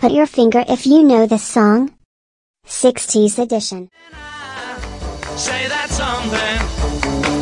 put your finger if you know this song. 60s edition. Say that something.